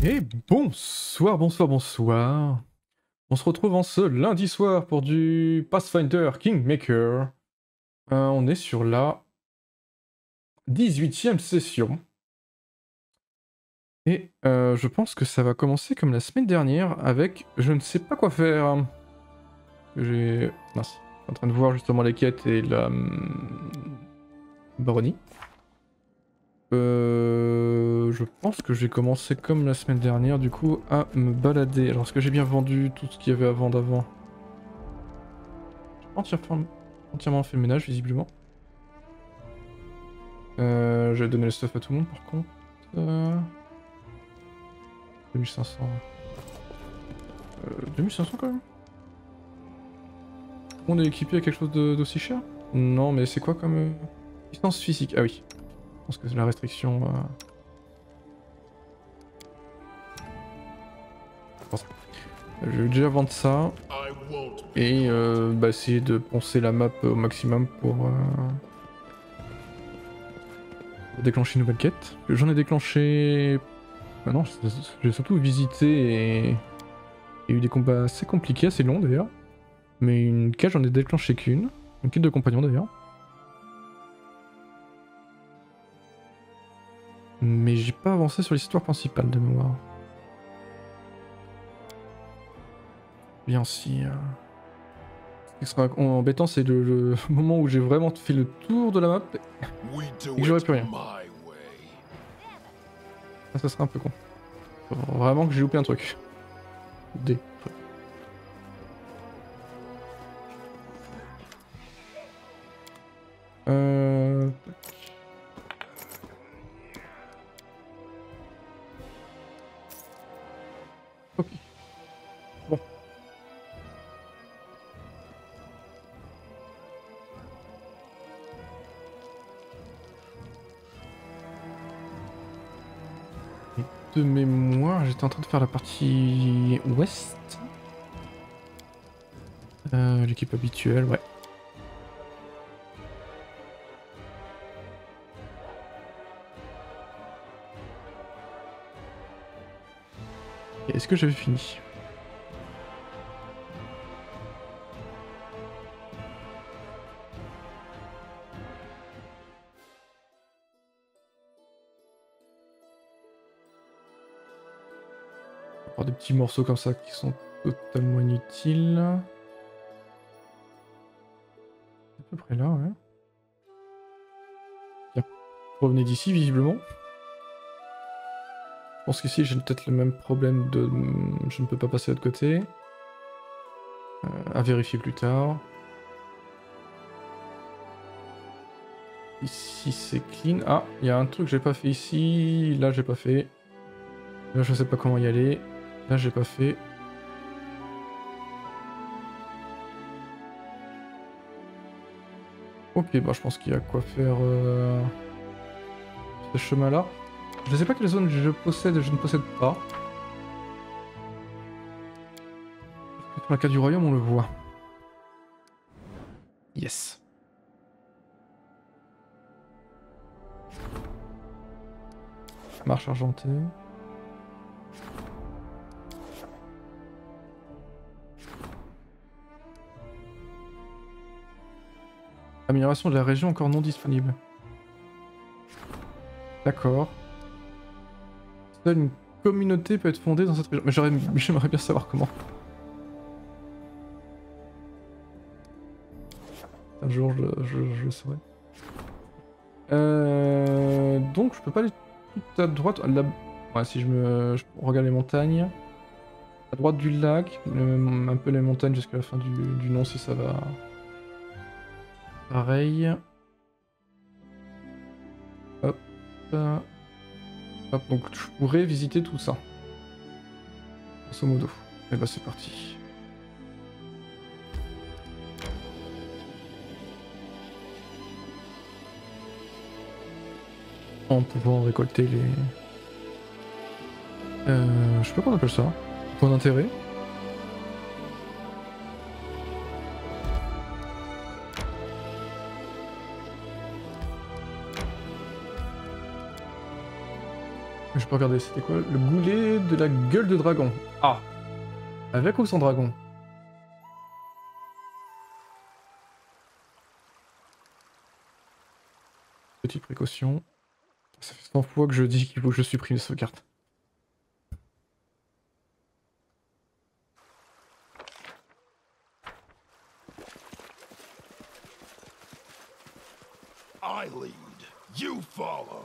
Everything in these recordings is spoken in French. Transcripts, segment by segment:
Et bonsoir, bonsoir, bonsoir. On se retrouve en ce lundi soir pour du Pathfinder Kingmaker. On est sur la 18e session. Et je pense que ça va commencer comme la semaine dernière avec je ne sais pas quoi faire. Mince, je suis en train de voir justement les quêtes et la baronnie. Je pense que j'ai commencé comme la semaine dernière du coup à me balader. Alors est-ce que j'ai bien vendu tout ce qu'il y avait avant d'avant? J'ai entièrement fait le ménage visiblement. J'ai donné le stuff à tout le monde par contre. 2500. 2500 quand même. On est équipé à quelque chose d'aussi cher? Non mais c'est quoi comme... Distance physique, ah oui. Je pense que c'est la restriction... Je vais déjà vendre ça. Et essayer de poncer la map au maximum pour déclencher une nouvelle quête. J'en ai déclenché... Bah non, j'ai surtout visité et... Il y a eu des combats assez compliqués, assez longs d'ailleurs. Mais une quête, j'en ai déclenché qu'une. Une quête de compagnon d'ailleurs. Mais j'ai pas avancé sur l'histoire principale de mémoire. Bien si... Ce qui sera embêtant, c'est le moment où j'ai vraiment fait le tour de la map et que j'aurais plus rien. Ça sera un peu con. Vraiment que j'ai loupé un truc. Des trucs. Ok. Bon. Et de mémoire, j'étais en train de faire la partie ouest. L'équipe habituelle, ouais. Est-ce que j'avais fini? Des petits morceaux comme ça qui sont totalement inutiles. À peu près là, ouais. Bien. Revenez d'ici, visiblement. Je pense qu'ici j'ai peut-être le même problème de... Je ne peux pas passer de l'autre côté. À vérifier plus tard. Ici c'est clean. Ah, il y a un truc que j'ai pas fait ici. Là j'ai pas fait. Là je sais pas comment y aller. Là j'ai pas fait. Ok, bah je pense qu'il y a quoi faire ce chemin-là. Je sais pas quelle zone je possède et je ne possède pas. Dans la carte du royaume, on le voit. Yes. Marche argentée. Amélioration de la région encore non disponible. D'accord. Seule une communauté peut être fondée dans cette région. Mais j'aimerais bien savoir comment. Un jour, je le saurai. Donc, je peux pas aller tout à droite. Là... Ouais, si je regarde les montagnes. À droite du lac, un peu les montagnes jusqu'à la fin du nom si ça va. Pareil. Hop. Hop, donc je pourrais visiter tout ça. Grosso modo. Et bah c'est parti. En pouvant récolter les... je sais pas comment on appelle ça. Point d'intérêt. Je Regardez, c'était quoi? Le goulet de la gueule de dragon. Ah! Avec ou sans dragon? Petite précaution. Ça fait 100 fois que je dis qu'il faut que je supprime ce sauvegarde. I lead, you follow.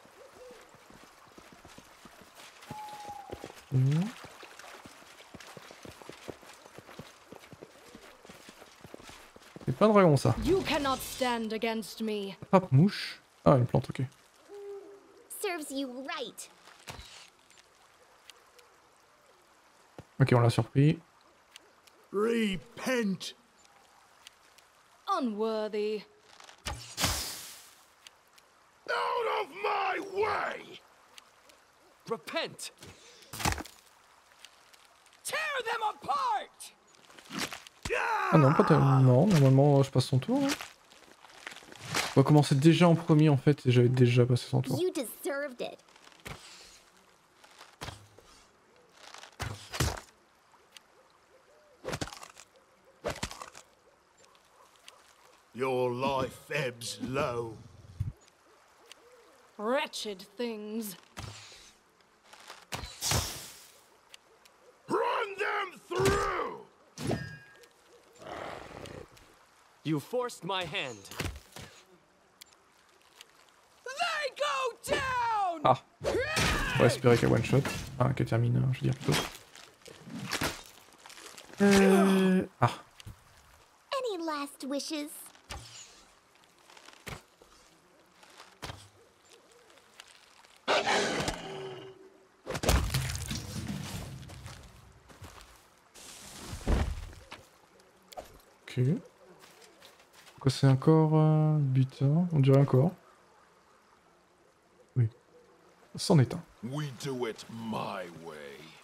C'est pas un dragon ça. You cannot stand against me. Attrape mouche. Ah, une plante, ok. Serves you right. Ok, on l'a surpris. Repent. Unworthy. Out of my way! Repent! Tear them apart! Ah non, pas tellement. Non, normalement je passe son tour. Hein. On va commencer déjà en premier en fait, et j'avais déjà passé son tour. You deserved it. Your life ebbs low. Wretched things. Run them through! You forced my hand. They go down! Ah! On va espérer qu'elle one shot. Ah, qu'elle termine, je veux dire plutôt. Ah! Any last wishes? Ok. Quoi, c'est encore butin? On dirait encore. Oui. C'en est un. We do it my way.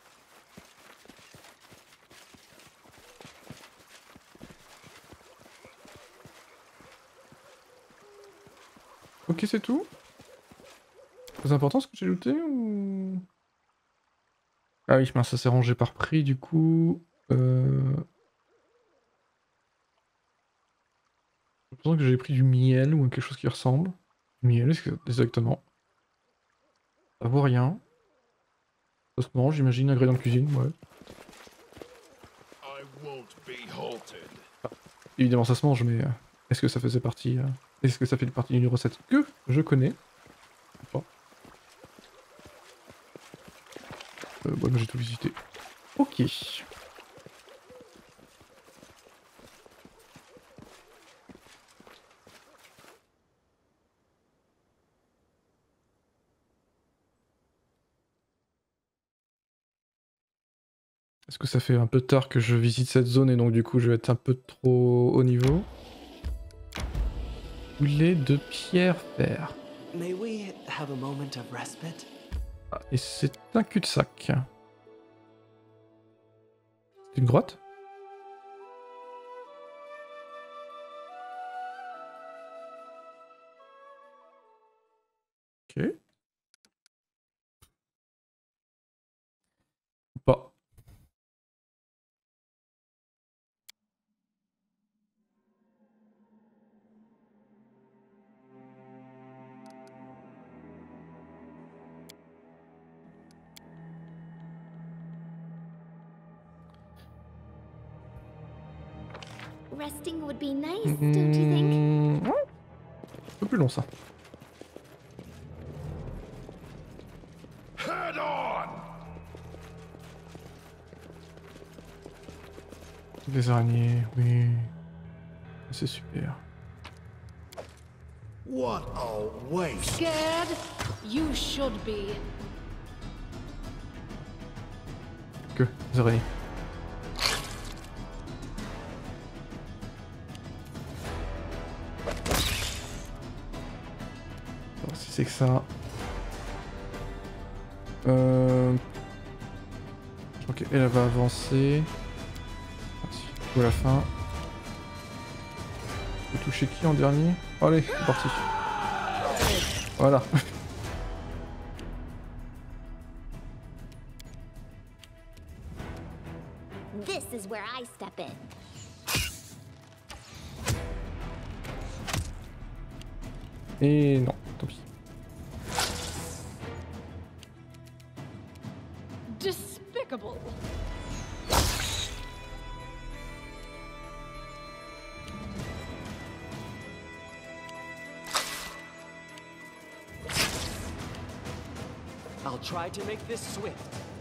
Ok, c'est tout? C'est important ce que j'ai looté ou... Ah oui, mince, ça s'est rangé par prix du coup. Je pense que j'ai pris du miel ou quelque chose qui ressemble. Miel, exactement. Ça vaut rien. Ça se mange, j'imagine, ingrédient de cuisine, ouais. I won't be halted. Évidemment, ça se mange, mais est-ce que ça faisait partie... Est-ce que ça fait partie d'une recette que je connais? Ou pas. Bon, j'ai tout visité. Ok. Est-ce que ça fait un peu tard que je visite cette zone et donc du coup je vais être un peu trop haut niveau? Boulet de pierre-fer. May we have a moment of respite? Ah, et c'est un cul-de-sac. C'est une grotte? Ok. Ou pas. Resting would be nice, don't you think? Ouais. Un peu plus long ça. Head on! Des araignées, oui. C'est super. What a waste! Scared? You should be. Que des araignées. Alors, si c'est que ça... Ok, elle va avancer. Ou à la fin. Je vais toucher qui en dernier? Allez, c'est parti. Voilà. This is where I step in. Et non, tant pis. Despicable. I'll try to make this swift.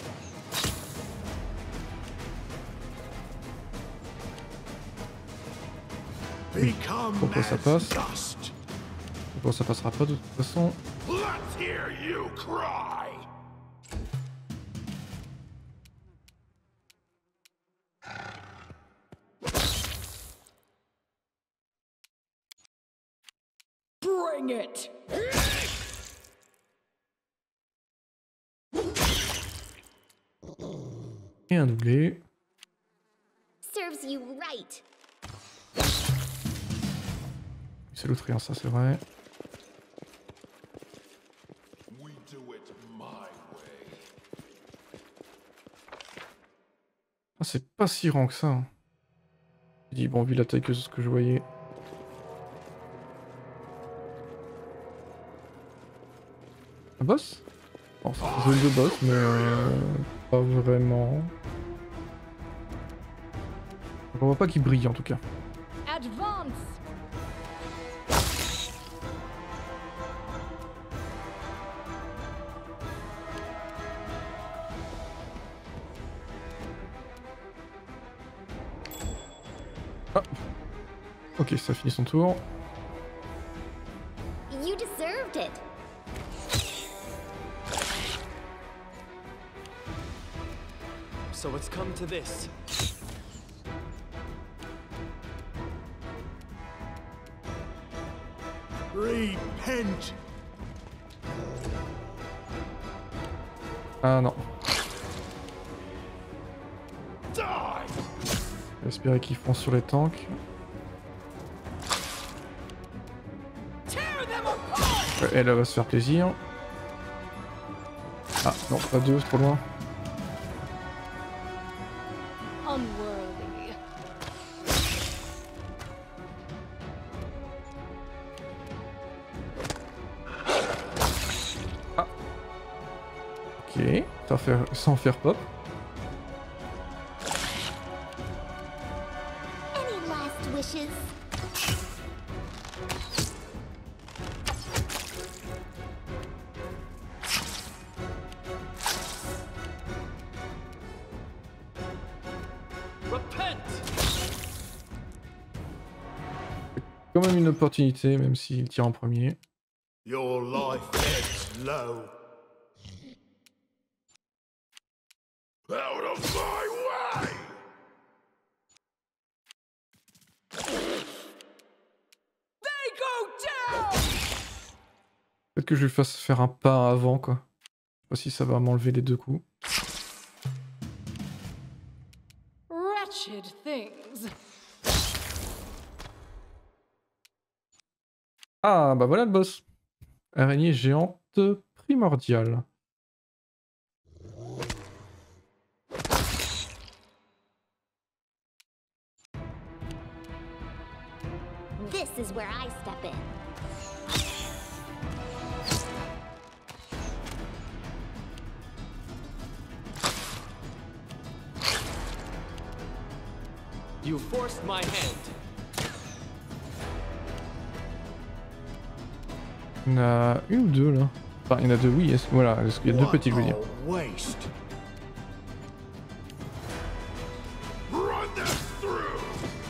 Become Pourquoi ça as passe? dust. Bon, ça passera pas de toute façon. Let's hear you cry. Bring it. Et un doublé. Serves you right. C'est l'autre rien, ça c'est vrai. We do it my way. Ah, c'est pas si rang que ça. Hein. J'ai dit, bon, vu la taille que ce que je voyais. Un boss? Bon, c'est une zone de boss, mais pas vraiment. Je vois pas qu'il brille en tout cas. Advance. Ah. Ok, ça finit son tour. You deserved it. So it's come to this. Repent. Ah non. Die. J'espérais qu'ils font sur les tanks. Ouais, elle va se faire plaisir. Ah non, pas deux, c'est trop loin. Unworthy. Ok, sans faire pop. Any last wishes? Repent! Quand même une opportunité, même s'il tire en premier. Your life ebbs low. Out of my way! They go down! Peut-être que je lui fasse faire un pas avant, quoi. Je sais pas si ça va m'enlever les deux coups. Wretched things. Ah, bah voilà le boss. Araignée géante primordiale. This is where I step in. You forced my hand. Il y en a une ou deux là. Enfin, il y en a deux, oui. Voilà, parce qu'il y a deux What petits, je veux dire. a waste. Run them through.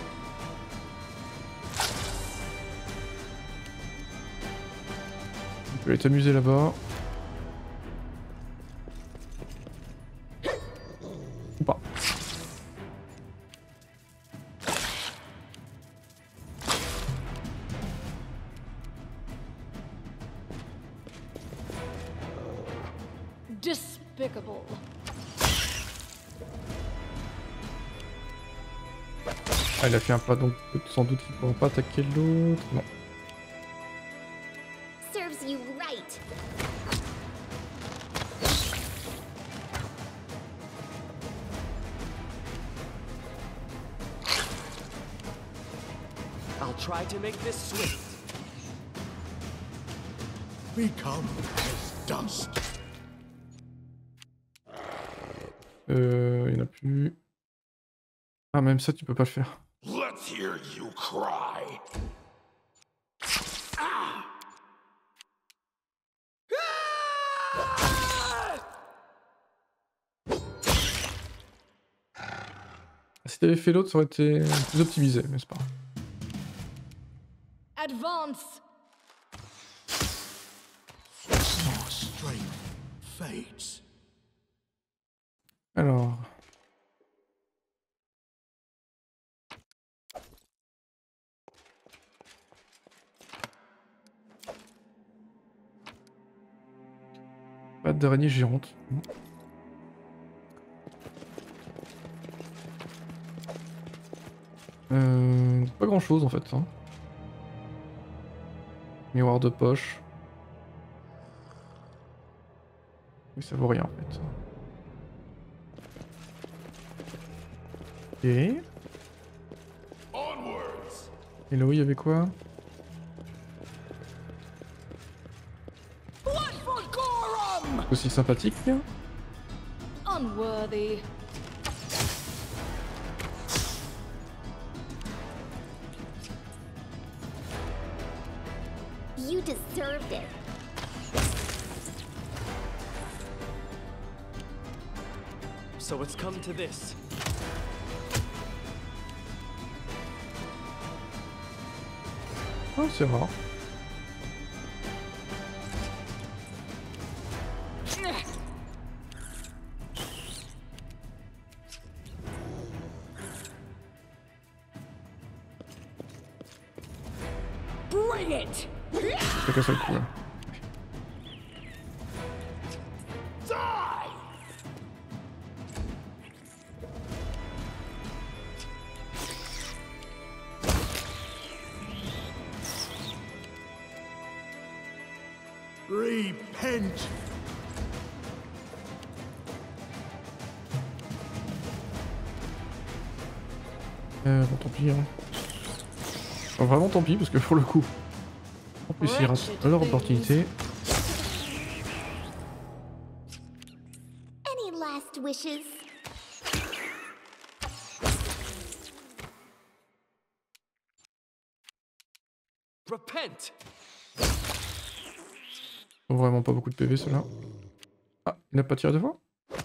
Tu peux aller t'amuser là-bas. Ou pas. Despicable. Ah, il a fait un pas, donc sans doute qu'il ne pourra pas attaquer l'autre. Non. Serves you right. try to make this swift. Become as dust. Y'en a plus. Ah, même ça, tu peux pas le faire. Let's hear you cry. Si t'avais fait l'autre, ça aurait été plus optimisé, mais c'est pas grave. Advance! Your strength fades. Alors. Pas d'araignée géante. Pas grand chose en fait. Hein. Miroir de poche. Oui, ça vaut rien en fait. Ok. Onwards. Et là où il y avait quoi? What for Gorum? Aussi sympathique. Bien. Unworthy. You deserved it. So it's come to this. Oh, c'est rare. Bring it! C'est qu'un seul coup là. Die. Repent. Bon, tant pis. Hein. Enfin, vraiment tant pis, parce que pour le coup. En plus, ils ratent leur opportunité. Any last wishes? Repent! Vraiment pas beaucoup de PV ceux-là. Ah, il n'a pas tiré deux fois?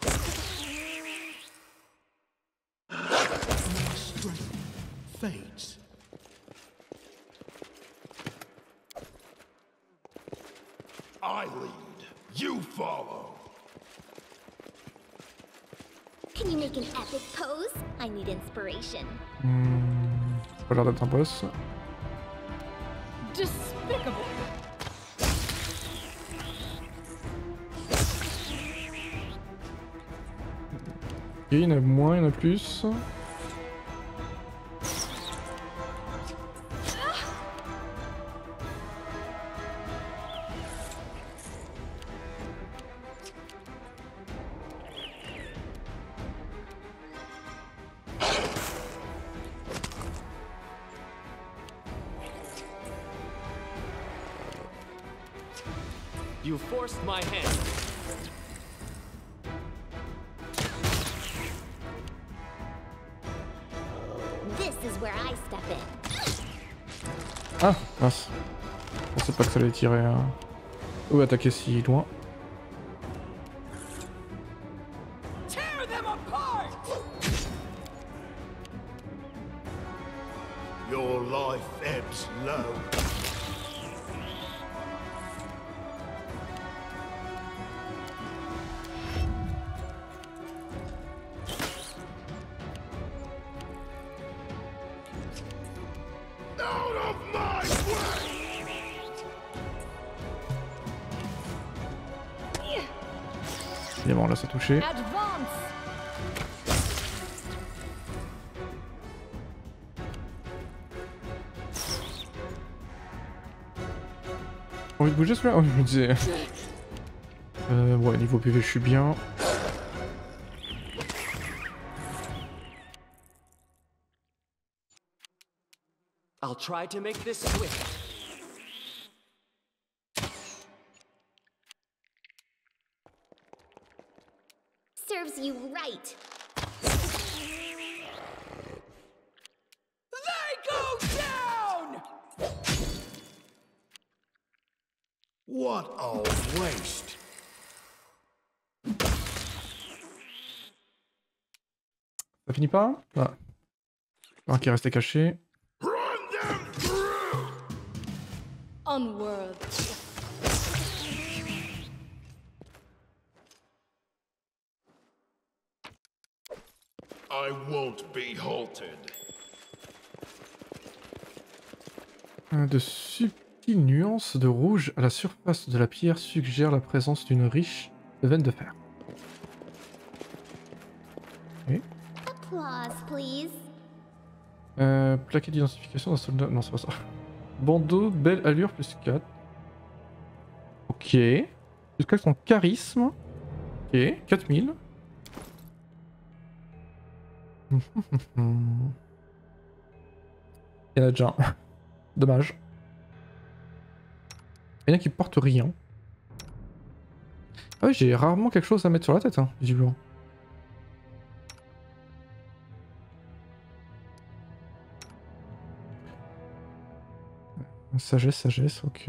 Strength fades. I lead. You follow. Can you make an epic pose? I need inspiration. Ça a pas l'air d'être un boss. Despicable! Ok, il y en a moins, il y en a plus. You forced my hand. This is where I step in. Ah, mince. Je pensais pas que ça allait tirer. Ou attaquer si loin. Tear them apart! Your life ebbs low. Out of my way! Évidemment, là, ça a touché. Advance! Envie de bouger celui-là? Oh, je me disais. Ouais, niveau PV, je suis bien. I'll try to make this swift. Serves you right. They go down! What a waste. Ça finit pas? Ah. Un qui est resté caché. Run them through! Unworthy. I won't be halted. De subtiles nuances de rouge à la surface de la pierre suggèrent la présence d'une riche veine de fer. Applause, please. Plaquet d'identification d'un soldat... Non, c'est pas ça. Bandeau, belle allure, plus 4. Ok. Plus 4 en charisme. Ok, 4000. Il y en a déjà un. Dommage. Il y en a qui portent rien. Ah oui, j'ai rarement quelque chose à mettre sur la tête, hein, visiblement. Sagesse, sagesse, ok.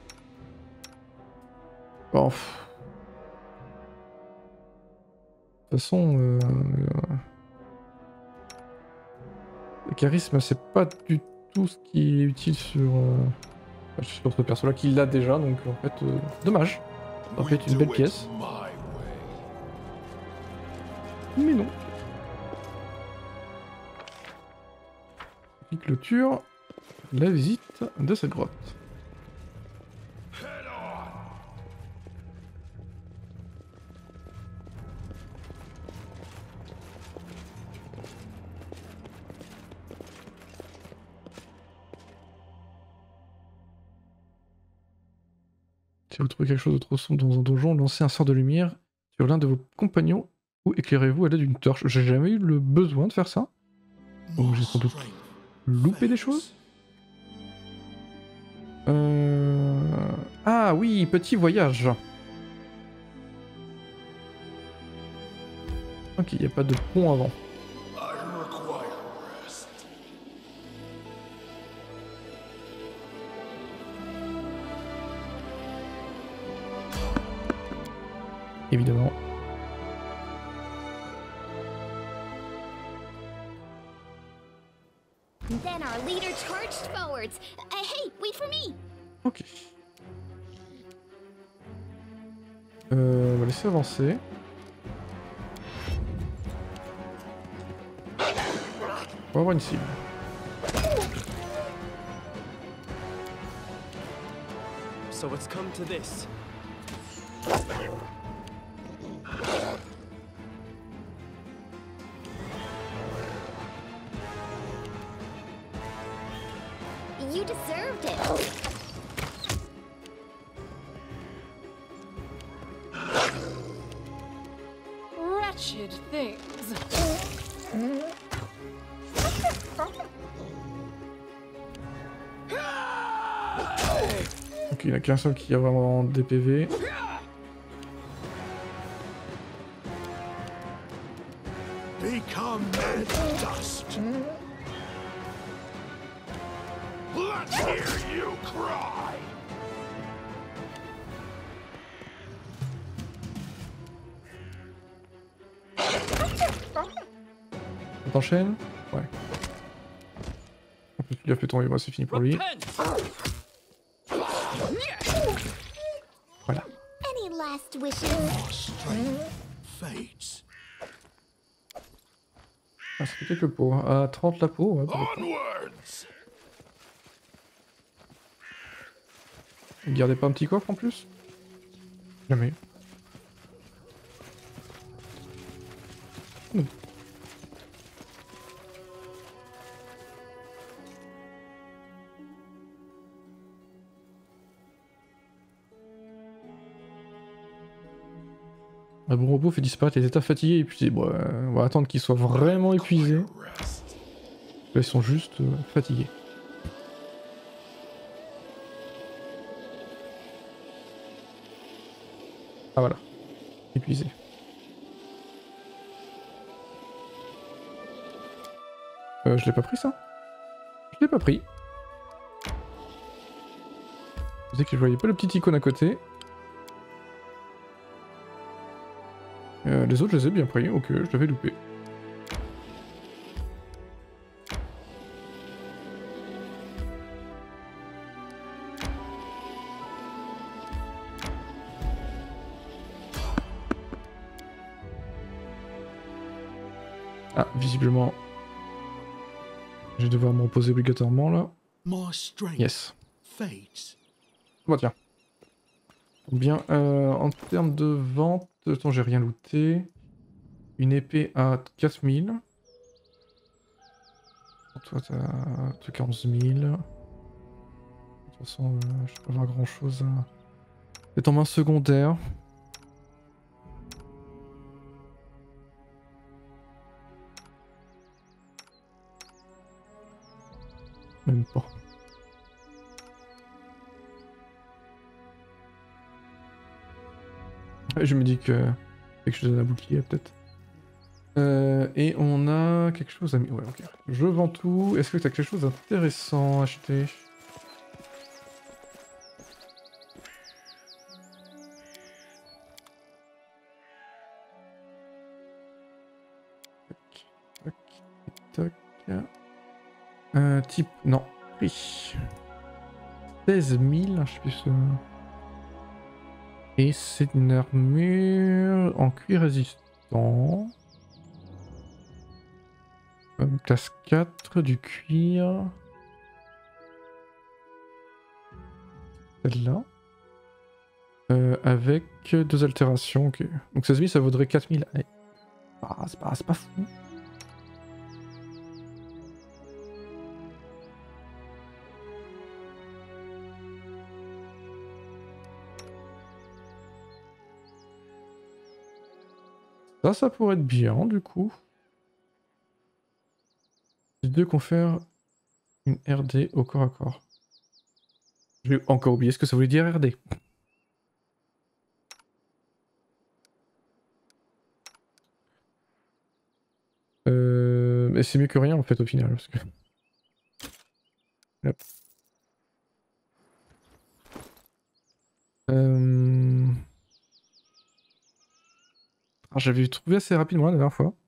Bon, de toute façon, le charisme, c'est pas du tout ce qui est utile sur ce perso-là qui l'a déjà, donc en fait, dommage. Ça aurait été une belle pièce. Mais non. Qui clôture la visite de cette grotte. Si vous trouvez quelque chose de trop sombre dans un donjon, lancez un sort de lumière sur l'un de vos compagnons ou éclairez-vous à l'aide d'une torche. J'ai jamais eu le besoin de faire ça. Donc j'ai sans doute loupé des choses. Ah oui, petit voyage. Ok, il n'y a pas de pont avant. Évidemment. Then our leader charged forwards. Hey, wait for me. Ok. On va laisser avancer. On va avoir une cible. So it's come to this. You deserved it. Wretched things. Ok, il n'y en a qu'un seul qui a vraiment des PV. Become mad dust. Let's hear you cry. On t'enchaîne? Ouais. En plus, il a fait tomber, moi c'est fini pour lui. Voilà. Any last wishes? Strength fades. Ah, ça fait quelques pots. À 30 la peau, ouais. Peut-être. Onwards. Vous gardez pas un petit coffre en plus? Jamais. Un bon robot fait disparaître les états fatigués et épuisés. Bon, on va attendre qu'ils soient vraiment épuisés. Là, ils sont juste fatigués. Ah voilà. Épuisé. Je l'ai pas pris ça? Je l'ai pas pris. Je sais que je voyais pas le petit icône à côté. Les autres je les ai bien pris, ok, je l'avais loupé. Ah, visiblement, je vais devoir me reposer obligatoirement là. My strength Yes. fades. Bah tiens. Bien, en termes de vente, attends, j'ai rien looté. Une épée à 4000. Toi, t'as 15 000. De toute façon, je peux pas avoir grand chose à... C'est en main secondaire. Même pas. Je me dis que quelque chose à bouclier peut-être. Et on a quelque chose à... Ouais, ok. Je vends tout. Est-ce que t'as quelque chose d'intéressant à acheter? Tac, tac, tac. Type... Non. Prix. 16 000, je sais plus ce... Et c'est une armure en cuir résistant. Classe 4, du cuir. Celle-là. Avec 2 altérations, ok. Donc 16 000, ça vaudrait 4000. Allez. Ah, c'est pas fou. Ça pourrait être bien, du coup. Les deux confèrent une RD au corps à corps. J'ai encore oublié ce que ça voulait dire RD. Mais c'est mieux que rien en fait au final. Parce que... Hop. Ah, j'avais trouvé assez rapidement la dernière fois.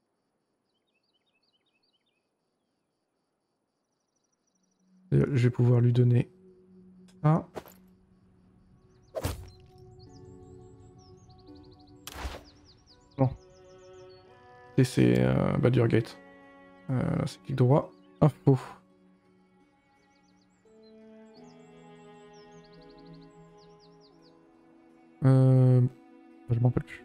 Je vais pouvoir lui donner ça. Non. Et c'est Baldur's là c'est clic droit. Info. Je m'en rappelle plus.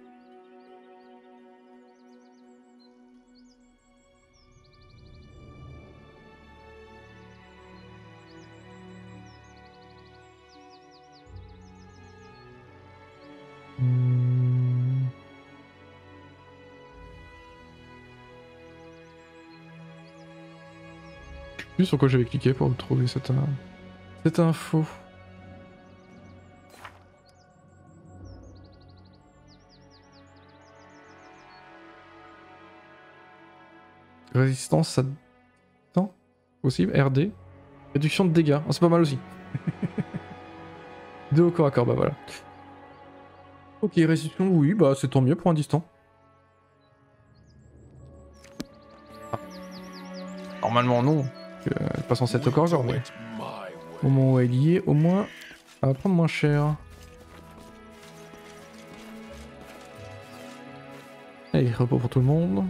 Je sais plus sur quoi j'avais cliqué pour trouver cette info. Résistance à temps possible, RD. Réduction de dégâts, oh, c'est pas mal aussi. 2 au corps à corps, bah voilà. Ok, résistance, oui, bah c'est tant mieux pour un distant. Ah. Normalement non, pas censé être au corps à corps, mais au moment où elle y est, au moins, elle va prendre moins cher. Allez, repos pour tout le monde.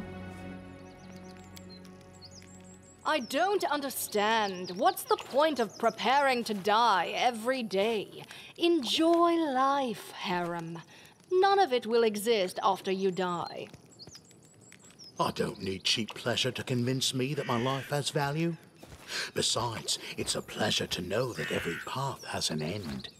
I don't understand. What's the point of preparing to die every day? Enjoy life, Harem. None of it will exist after you die. I don't need cheap pleasure to convince me that my life has value. Besides, it's a pleasure to know that every path has an end.